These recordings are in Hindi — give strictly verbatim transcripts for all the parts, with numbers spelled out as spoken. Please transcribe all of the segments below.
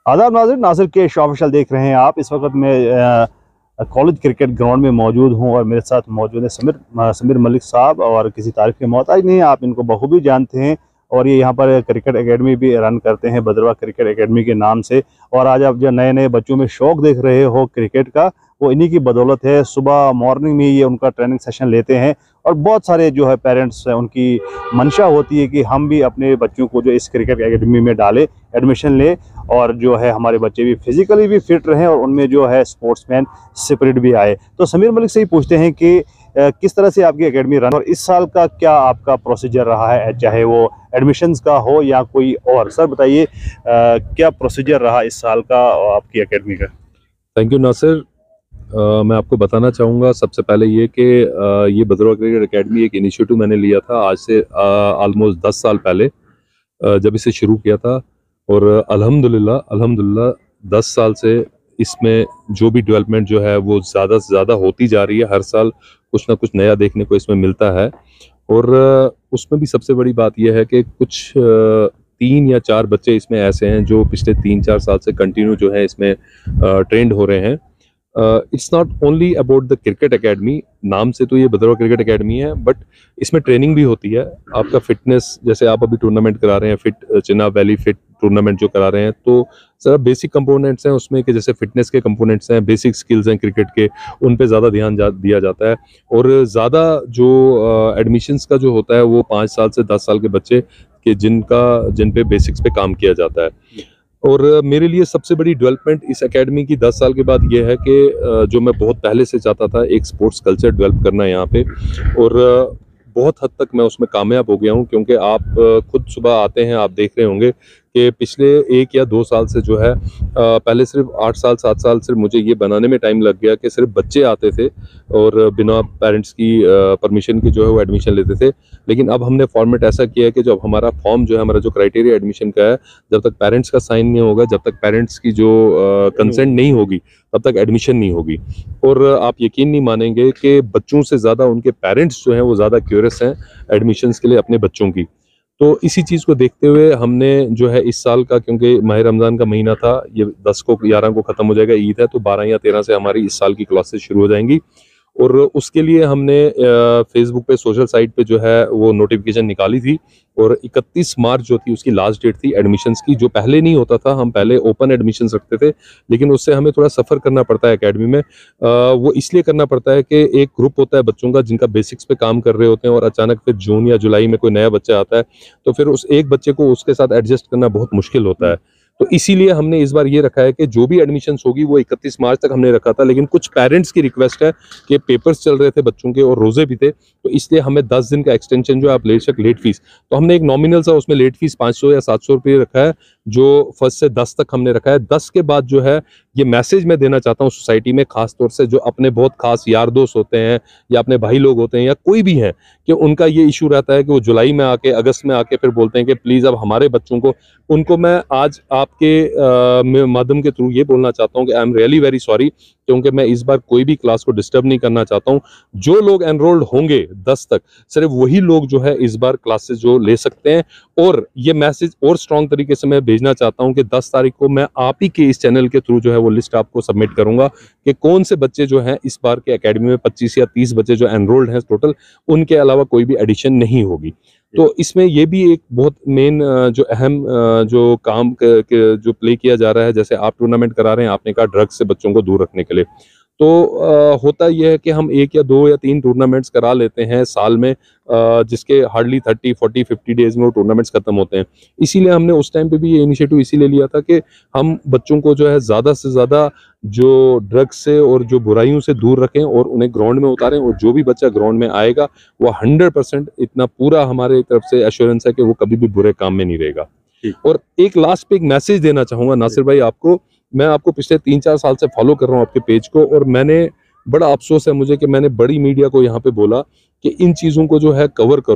आदाब नाज़रीन, नासिर के शो ऑफिशियल देख रहे हैं आप। इस वक्त मैं कॉलेज क्रिकेट ग्राउंड में मौजूद हूं और मेरे साथ मौजूद है समीर अ, समीर मलिक साहब, और किसी तारीफ के मोहताज नहीं है, आप इनको बखूबी जानते हैं। और ये यहाँ पर क्रिकेट एकेडमी भी रन करते हैं, भद्रवा क्रिकेट एकेडमी के नाम से। और आज आप जो नए नए बच्चों में शौक देख रहे हो क्रिकेट का, वो इन्हीं की बदौलत है। सुबह मॉर्निंग में ये उनका ट्रेनिंग सेशन लेते हैं और बहुत सारे जो है पेरेंट्स हैं, उनकी मंशा होती है कि हम भी अपने बच्चों को जो इस क्रिकेट एकेडमी में डालें, एडमिशन लें, और जो है हमारे बच्चे भी फिजिकली भी फिट रहें और उनमें जो है स्पोर्ट्समैन स्पिरिट भी आए। तो समीर मलिक से ही पूछते हैं कि अ, किस तरह से आपकी एकेडमी रन, और इस साल का क्या आपका प्रोसीजर रहा है, चाहे वो एडमिशन्स का हो या कोई और। सर बताइए, क्या प्रोसीजर रहा इस साल का आपकी एकेडमी का। Thank you Nasir. uh, मैं आपको बताना चाहूँगा सबसे पहले ये कि uh, ये भद्रवा क्रिकेट एकेडमी एक इनिशिएटिव मैंने लिया था आज से ऑलमोस्ट uh, दस साल पहले, uh, जब इसे शुरू किया था। और अल्हम्दुलिल्लाह अल्हम्दुलिल्लाह दस साल से इसमें जो भी डेवलपमेंट जो है वो ज़्यादा से ज़्यादा होती जा रही है। हर साल कुछ ना कुछ नया देखने को इसमें मिलता है। और uh, उसमें भी सबसे बड़ी बात यह है कि कुछ uh, तीन या चार बच्चे इसमें ऐसे हैं जो पिछले तीन चार साल से कंटिन्यू जो है इसमें ट्रेंड हो रहे हैं। It's not only about the cricket academy, नाम से तो ये भद्रवा क्रिकेट एकेडमी है, बट इसमें ट्रेनिंग भी होती है। आपका फिटनेस, जैसे आप अभी टूर्नामेंट करा रहे हैं, fit Chenab valley fit tournament जो करा रहे हैं, तो सर बेसिक कंपोनेंट्स हैं उसमें कि जैसे फिटनेस के कंपोनेंट्स हैं, बेसिक स्किल्स हैं क्रिकेट के, उन पे ज़्यादा ध्यान जा, दिया जाता है। और ज़्यादा जो एडमिशन्स का जो होता है वो पाँच साल से दस साल के बच्चे कि जिनका जिन पे बेसिक्स पे काम किया जाता है। और मेरे लिए सबसे बड़ी डेवलपमेंट इस एकेडमी की दस साल के बाद ये है कि जो मैं बहुत पहले से चाहता था, एक स्पोर्ट्स कल्चर डेवलप करना यहाँ पे, और बहुत हद तक मैं उसमें कामयाब हो गया हूँ। क्योंकि आप खुद सुबह आते हैं, आप देख रहे होंगे कि पिछले एक या दो साल से जो है, पहले सिर्फ आठ साल सात साल सिर्फ मुझे ये बनाने में टाइम लग गया कि सिर्फ बच्चे आते थे और बिना पेरेंट्स की परमिशन के जो है वो एडमिशन लेते थे। लेकिन अब हमने फॉर्मेट ऐसा किया है कि जब हमारा फॉर्म जो है, हमारा जो क्राइटेरिया एडमिशन का है, जब तक पेरेंट्स का साइन नहीं होगा, जब तक पेरेंट्स की जो कंसेंट नहीं होगी, तब तक एडमिशन नहीं होगी। और आप यकीन नहीं मानेंगे कि बच्चों से ज़्यादा उनके पेरेंट्स जो हैं वो ज़्यादा क्यूरियस हैं एडमिशन्स के लिए अपने बच्चों की। तो इसी चीज़ को देखते हुए हमने जो है इस साल का, क्योंकि माह रमज़ान का महीना था, ये दस को ग्यारह को ख़त्म हो जाएगा, ईद है, तो बारह या तेरह से हमारी इस साल की क्लासेस शुरू हो जाएंगी। और उसके लिए हमने फेसबुक पे, सोशल साइट पे जो है वो नोटिफिकेशन निकाली थी, और इकतीस मार्च जो थी उसकी लास्ट डेट थी एडमिशन्स की, जो पहले नहीं होता था। हम पहले ओपन एडमिशन्स रखते थे, लेकिन उससे हमें थोड़ा सफ़र करना पड़ता है एकेडमी में। आ, वो इसलिए करना पड़ता है कि एक ग्रुप होता है बच्चों का जिनका बेसिक्स पे काम कर रहे होते हैं, और अचानक फिर जून या जुलाई में कोई नया बच्चा आता है, तो फिर उस एक बच्चे को उसके साथ एडजस्ट करना बहुत मुश्किल होता है। तो इसीलिए हमने इस बार ये रखा है कि जो भी एडमिशन्स होगी वो इकतीस मार्च तक हमने रखा था। लेकिन कुछ पेरेंट्स की रिक्वेस्ट है कि पेपर्स चल रहे थे बच्चों के और रोजे भी थे, तो इसलिए हमें दस दिन का एक्सटेंशन जो है, आप ले सक लेट फीस, तो हमने एक नॉमिनल सा उसमें लेट फीस पाँच सौ या सात सौ रुपये रखा है, जो फर्स्ट से दस तक हमने रखा है। दस के बाद जो है, ये मैसेज मैं देना चाहता हूँ सोसाइटी में, खास तौर से जो अपने बहुत खास यार दोस्त होते हैं या अपने भाई लोग होते हैं या कोई भी है, कि उनका ये इशू रहता है कि वो जुलाई में आके, अगस्त में आके फिर बोलते हैं कि प्लीज़ अब हमारे बच्चों को, उनको मैं आज आपके माध्यम के थ्रू ये बोलना चाहता हूँ कि I am really very sorry, क्योंकि मैं इस बार कोई भी क्लास को डिस्टर्ब नहीं करना चाहता हूँ। जो लोग एनरोल्ड होंगे दस तक, सिर्फ वही लोग जो है इस बार क्लासेस जो ले सकते हैं। और ये मैसेज और स्ट्रॉन्ग तरीके से मैं भेजना चाहता हूँ कि दस तारीख को मैं आप ही के इस चैनल के थ्रू जो है वो लिस्ट आपको सबमिट करूंगा कि कौन से बच्चे जो हैं इस बार के एकेडमी में, पच्चीस या तीस बच्चे जो एनरोल्ड हैं टोटल, उनके अलावा कोई भी एडिशन नहीं होगी। तो इसमें ये भी एक बहुत मेन जो अहम जो काम जो प्ले किया जा रहा है, जैसे आप टूर्नामेंट करा रहे हैं, आपने कहा ड्रग्स से बच्चों को दूर रखने के लिए, तो आ, होता यह है कि हम एक या दो या तीन टूर्नामेंट्स करा लेते हैं साल में, आ, जिसके hardly thirty forty fifty days में वो टूर्नामेंट्स खत्म होते हैं। इसीलिए हमने उस टाइम पे भी ये इनिशिएटिव इसीलिए लिया था कि हम बच्चों को जो है ज़्यादा से ज़्यादा जो ड्रग्स से और जो बुराइयों से दूर रखें और उन्हें ग्राउंड में उतारें, और जो भी बच्चा ग्राउंड में आएगा वो हंड्रेड परसेंट इतना पूरा हमारे तरफ से एश्योरेंस है कि वो कभी भी बुरे काम में नहीं रहेगा। और एक लास्ट पे एक मैसेज देना चाहूँगा नासिर भाई आपको, मैं आपको पिछले तीन चार साल से फॉलो कर रहा हूँ आपके पेज को, और मैंने बड़ा अफसोस है मुझे कि मैंने बड़ी मीडिया को यहाँ पे बोला कि इन चीज़ों को जो है कवर करो।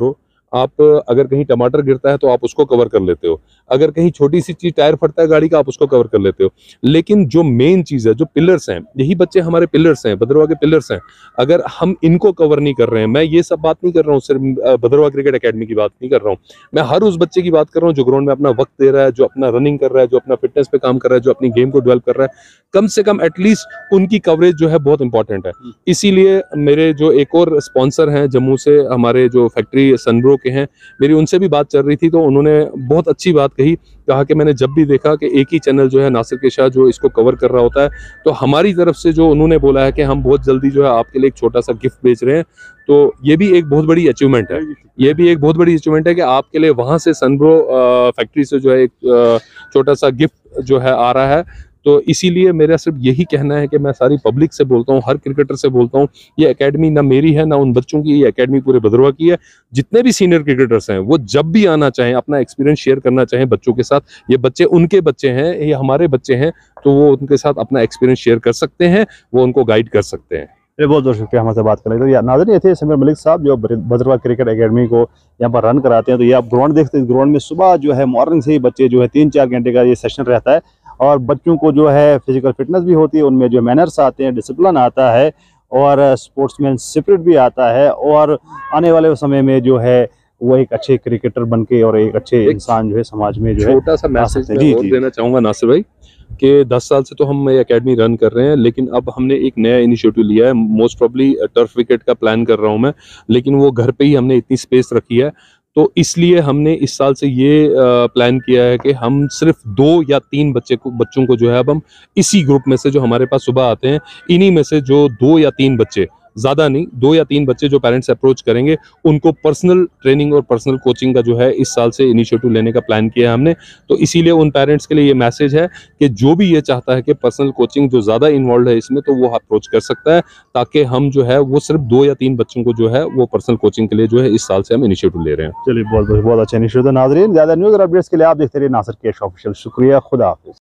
आप अगर कहीं टमाटर गिरता है तो आप उसको कवर कर लेते हो, अगर कहीं छोटी सी चीज टायर फटता है गाड़ी का आप उसको कवर कर लेते हो। लेकिन जो मेन चीज है, जो पिलर्स हैं, यही बच्चे हमारे पिलर्स हैं, भद्रवाह के पिलर्स हैं। अगर हम इनको कवर नहीं कर रहे हैं, मैं ये सब बात नहीं कर रहा हूँ सिर्फ भद्रवाह क्रिकेट एकेडमी की बात नहीं कर रहा हूँ, मैं हर उस बच्चे की बात कर रहा हूँ जो ग्राउंड में अपना वक्त दे रहा है, जो अपना रनिंग कर रहा है, जो अपना फिटनेस पे काम कर रहा है, जो अपनी गेम को डेवलप कर रहा है, कम से कम एटलीस्ट उनकी कवरेज जो है बहुत इंपॉर्टेंट है। इसीलिए मेरे जो एक और स्पॉन्सर हैं जम्मू से, हमारे जो फैक्ट्री सनब्रो के हैं, मेरी उनसे भी बात चल रही थी तो उन्होंने बहुत अच्छी बात कही, कहा कि मैंने जब भी देखा कि एक ही चैनल जो है नासिर के शाह जो इसको कवर कर रहा होता है, तो हमारी तरफ से जो उन्होंने बोला है कि हम बहुत जल्दी जो है आपके लिए एक छोटा सा गिफ्ट भेज रहे हैं। तो ये भी एक बहुत बड़ी अचीवमेंट है, ये भी एक बहुत बड़ी अचीवमेंट है कि आपके लिए वहां से सनब्रो फैक्ट्री से जो है एक छोटा सा गिफ्ट जो है आ रहा है। तो इसीलिए मेरा सिर्फ यही कहना है कि मैं सारी पब्लिक से बोलता हूँ, हर क्रिकेटर से बोलता हूँ, ये एकेडमी ना मेरी है ना उन बच्चों की, ये एकेडमी पूरे भद्रवाह की है। जितने भी सीनियर क्रिकेटर्स हैं वो जब भी आना चाहें, अपना एक्सपीरियंस शेयर करना चाहें बच्चों के साथ, ये बच्चे उनके बच्चे हैं, ये हमारे बच्चे हैं, तो वो उनके साथ अपना एक्सपीरियंस शेयर कर सकते हैं, वो उनको गाइड कर सकते हैं। बहुत बहुत शुक्रिया हमसे बात करने के लिए। नाज़रीन, ये थे समीर मलिक साहब जो भद्रवाह क्रिकेट एकेडमी को यहाँ पर रन कराते हैं। तो ये आप ग्राउंड देखते हैं, ग्राउंड में सुबह जो है मॉर्निंग से ही बच्चे जो है तीन चार घंटे का ये सेशन रहता है और बच्चों को जो है फिजिकल फिटनेस भी होती है, उनमें जो मैनर्स आते हैं, डिसिप्लिन आता है और स्पोर्ट्समैन स्पिरिट भी आता है और आने वाले समय में जो है वो एक अच्छे क्रिकेटर बन के और एक अच्छे इंसान जो है समाज में जो है। छोटा सा मैसेज मैं और देना चाहूँगा नासिर भाई कि दस साल से तो हम ये एकेडमी रन कर रहे हैं, लेकिन अब हमने एक नया इनिशिएटिव लिया है। मोस्ट प्रॉब्ली टर्फ विकेट का प्लान कर रहा हूं मैं, लेकिन वो घर पे ही हमने इतनी स्पेस रखी है, तो इसलिए हमने इस साल से ये प्लान किया है कि हम सिर्फ दो या तीन बच्चे को बच्चों को जो है अब हम इसी ग्रुप में से जो हमारे पास सुबह आते हैं, इन्हीं में से जो दो या तीन बच्चे, ज़्यादा नहीं, दो या तीन बच्चे जो पेरेंट्स अप्रोच करेंगे उनको पर्सनल ट्रेनिंग और पर्सनल कोचिंग का जो है इस साल से इनिशिएटिव लेने का प्लान किया है हमने। तो इसीलिए उन पेरेंट्स के लिए ये मैसेज है कि जो भी ये चाहता है कि पर्सनल कोचिंग जो ज़्यादा इन्वॉल्व है इसमें, तो वो अप्रोच कर सकता है, ताकि हम जो है वो सिर्फ दो या तीन बच्चों को जो है वो पर्सनल कोचिंग के लिए जो है इस साल से हम इनिशिएटिव ले रहे हैं। चलिए, बहुत बहुत बहुत अच्छा इनिशिएटिव। नाज़रीन, ज़्यादा न्यूज़ और अपडेट्स के लिए आप देखते रहिए नासिर के शो ऑफिशियल। शुक्रिया, खुदा हाफिज़।